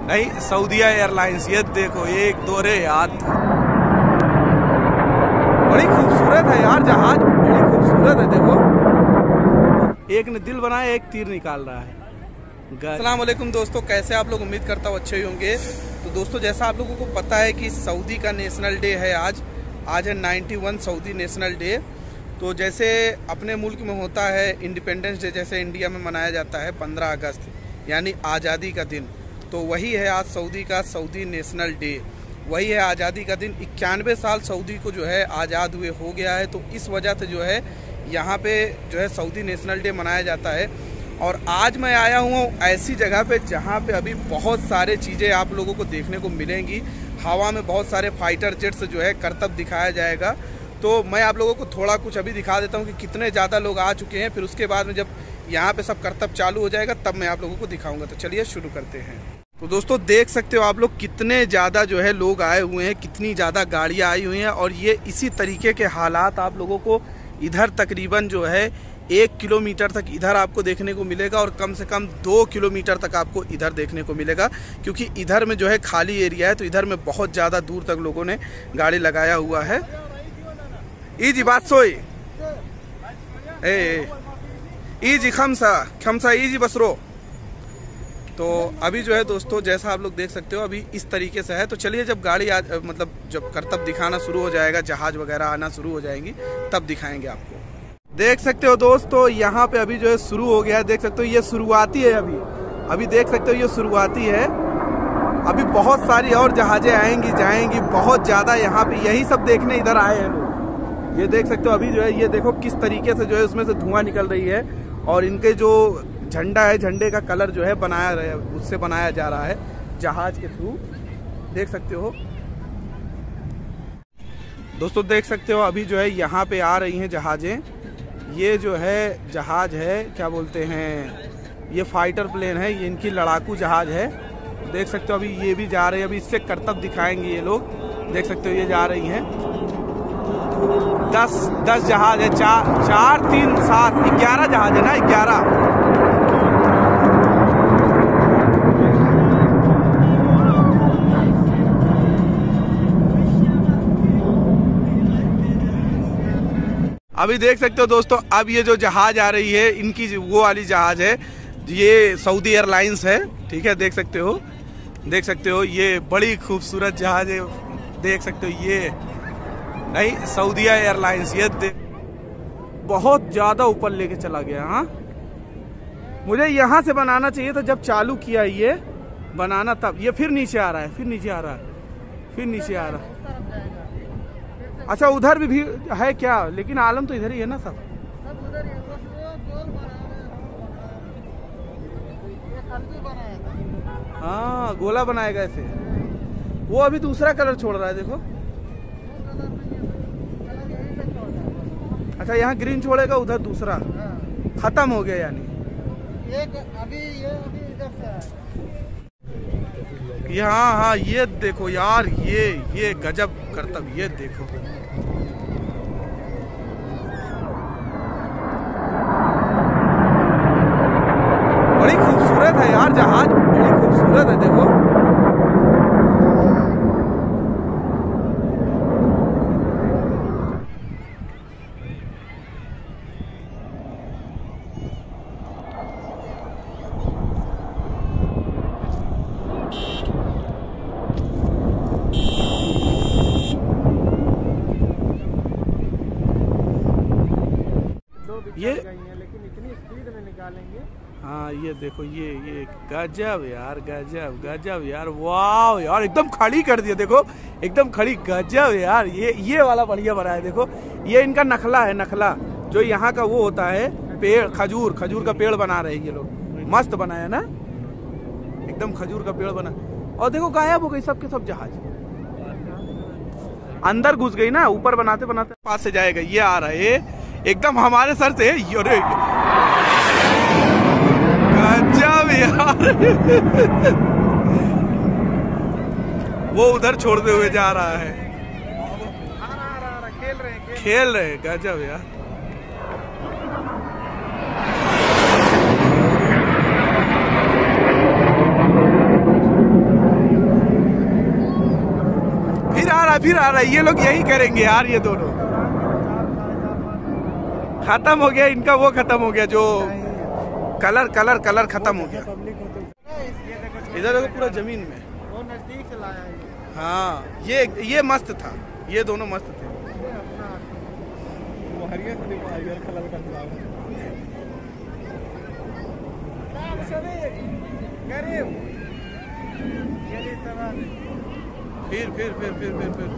नहीं, सऊदीया एयरलाइंस। ये देखो, एक दोरे यार, बड़ी खूबसूरत है यार जहाज, बड़ी खूबसूरत है। देखो, एक ने दिल बनाया, एक तीर निकाल रहा है। अस्सलाम वालेकुम दोस्तों, कैसे आप लोग? उम्मीद करता हूँ अच्छे ही होंगे। तो दोस्तों, जैसा आप लोगों को पता है कि सऊदी का नेशनल डे है आज है 91 सऊदी नेशनल डे। तो जैसे अपने मुल्क में होता है इंडिपेंडेंस डे, जैसे इंडिया में मनाया जाता है 15 अगस्त यानी आज़ादी का दिन, तो वही है आज सऊदी का सऊदी नेशनल डे। वही है आज़ादी का दिन। 91 साल सऊदी को जो है आज़ाद हुए हो गया है। तो इस वजह से जो है यहाँ पे जो है सऊदी नेशनल डे मनाया जाता है। और आज मैं आया हूँ ऐसी जगह पे जहाँ पे अभी बहुत सारे चीज़ें आप लोगों को देखने को मिलेंगी। हवा में बहुत सारे फाइटर जेट्स जो है करतब दिखाया जाएगा। तो मैं आप लोगों को थोड़ा कुछ अभी दिखा देता हूँ कि कितने ज़्यादा लोग आ चुके हैं। फिर उसके बाद में जब यहाँ पे सब करतब चालू हो जाएगा तब मैं आप लोगों को दिखाऊंगा। तो चलिए शुरू करते हैं। तो दोस्तों, देख सकते हो आप लोग कितने ज़्यादा जो है लोग आए हुए हैं, कितनी ज़्यादा गाड़ियाँ आई हुई हैं। और ये इसी तरीके के हालात आप लोगों को इधर तकरीबन जो है 1 किलोमीटर तक इधर आपको देखने को मिलेगा और कम से कम 2 किलोमीटर तक आपको इधर देखने को मिलेगा, क्योंकि इधर में जो है खाली एरिया है। तो इधर में बहुत ज़्यादा दूर तक लोगों ने गाड़ी लगाया हुआ है। इजी बात सोई इजी खमसा इजी बसरो। तो अभी जो है दोस्तों, जैसा आप लोग देख सकते हो अभी इस तरीके से है। तो चलिए, जब गाड़ी मतलब जब करतब दिखाना शुरू हो जाएगा, जहाज वगैरह आना शुरू हो जाएंगी, तब दिखाएंगे आपको। देख सकते हो दोस्तों, यहाँ पे अभी जो है शुरू हो गया है। देख सकते हो ये शुरुआती है। अभी देख सकते हो ये शुरुआती है। अभी बहुत सारी और जहाजें आएंगी जाएंगी, बहुत ज़्यादा। यहाँ पे यही सब देखने इधर आए हैं लोग। ये देख सकते हो अभी जो है, ये देखो किस तरीके से जो है उसमें से धुआं निकल रही है। और इनके जो झंडा है, झंडे का कलर जो है उससे बनाया जा रहा है जहाज के थ्रू। देख सकते हो दोस्तों, देख सकते हो अभी जो है यहाँ पे आ रही हैं जहाजें। ये जो है जहाज है, क्या बोलते हैं, ये फाइटर प्लेन है, ये इनकी लड़ाकू जहाज है। देख सकते हो अभी ये भी जा रही है। अभी इससे करतब दिखाएंगे ये लोग। देख सकते हो ये जा रही हैं। 10 जहाज है, 4 3 7 11 जहाज है ना, 11। अभी देख सकते हो दोस्तों, अब ये जो जहाज आ रही है इनकी वो वाली जहाज है, ये सऊदी एयरलाइंस है। ठीक है, देख सकते हो ये बड़ी खूबसूरत जहाज है। देख सकते हो ये नहीं, सऊदीया एयरलाइंस। ये बहुत ज्यादा ऊपर लेके चला गया। हाँ, मुझे यहाँ से बनाना चाहिए था जब चालू किया ये बनाना, तब ये फिर नीचे आ रहा है, फिर नीचे आ रहा है। अच्छा, उधर भी है क्या? लेकिन आलम तो इधर ही है ना सब उधर ही है। हाँ, गोला बनाएगा ऐसे। वो अभी दूसरा कलर छोड़ रहा है, देखो। अच्छा, यहाँ ग्रीन छोड़ेगा, उधर दूसरा खत्म हो गया यानी। अभी इधर से हाँ, ये देखो यार, ये गजब करतब। ये देखो, बड़ी खूबसूरत है यार जहाज, बड़ी खूबसूरत है। देखो, ये लेकिन इतनी स्पीड में निकालेंगे। हाँ, ये देखो, ये गजब यार, गजब यार, वाह यार, एकदम खड़ी कर दिया। देखो, एकदम खड़ी, गजब यार। ये वाला बढ़िया बना है। देखो, ये इनका नखला है, नखला जो यहाँ का वो होता है पेड़, खजूर का पेड़ बना रहे हैं ये लोग। मस्त बनाया ना, एकदम खजूर का पेड़ बना। और देखो गायब हो गई सब के सब जहाज, अंदर घुस गई ना। ऊपर बनाते बनाते पास से जाएगा। ये आ रहा है एकदम हमारे सर से। गजब यार। वो उधर छोड़ते हुए जा रहा है। खेल रहे गजब यार। फिर आ रहा है। ये लोग यही करेंगे यार, ये दोनों खत्म हो गया इनका, वो खत्म हो गया जो कलर खत्म हो गया। इधर देखो पूरा जमीन में, वो नजदीक से लाया है। हाँ ये मस्त था, ये दोनों मस्त थे। वो हरियर कलर का फिर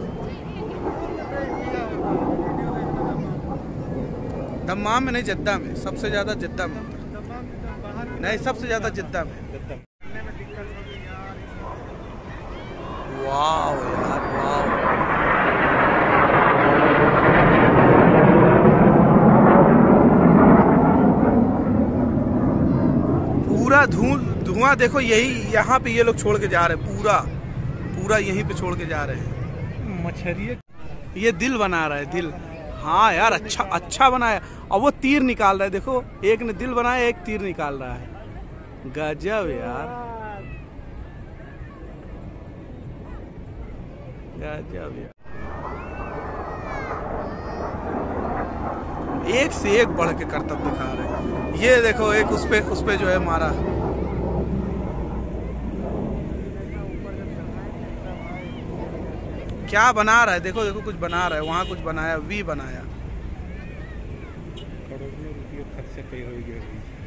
दम्माम में नहीं, जद्दा में सबसे ज्यादा, जद्दा में होता है। नहीं, सबसे ज्यादा जद्दा में। वाह यार वाह, पूरा धुआं देखो, यही यहाँ पे ये लोग छोड़ के जा रहे हैं, पूरा यहीं पे छोड़ के जा रहे हैं। मछली ये दिल बना रहा है, दिल। हाँ यार, अच्छा बनाया। और वो तीर निकाल रहा है, देखो, एक ने दिल बनाया, एक तीर निकाल रहा है। गजब यार, गजब यार, एक से एक बढ़ के करतब दिखा रहे हैं। ये देखो, एक उस पे जो है मारा। क्या बना रहा है, देखो कुछ बना रहा है, वहां कुछ बनाया, वी बनाया। खर्चे कई हो गए।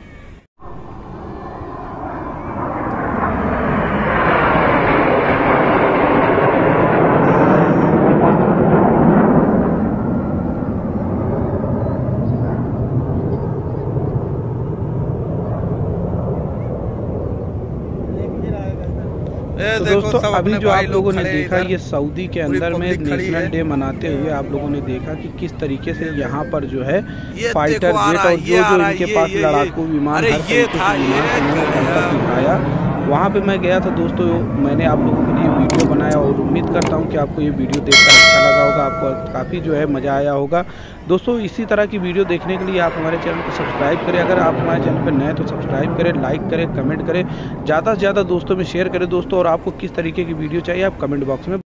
तो दोस्तों अभी जो आप लोगों ने देखा, ये सऊदी के अंदर में नेशनल डे मनाते हुए आप लोगों ने देखा कि किस तरीके से यहाँ पर जो है फाइटर जेट और जो इनके पास लड़ाकू विमान हर तरीके के विमान दिखाया। वहाँ पे मैं गया था दोस्तों, मैंने आप लोगों के लिए वीडियो बनाया और उम्मीद करता हूँ कि आपको ये वीडियो देखकर अच्छा लगा होगा, आपको काफ़ी जो है मज़ा आया होगा। दोस्तों इसी तरह की वीडियो देखने के लिए आप हमारे चैनल को सब्सक्राइब करें। अगर आप हमारे चैनल पर नए तो सब्सक्राइब करें, लाइक करें, कमेंट करें, ज़्यादा से ज़्यादा दोस्तों में शेयर करें दोस्तों। और आपको किस तरीके की वीडियो चाहिए आप कमेंट बॉक्स में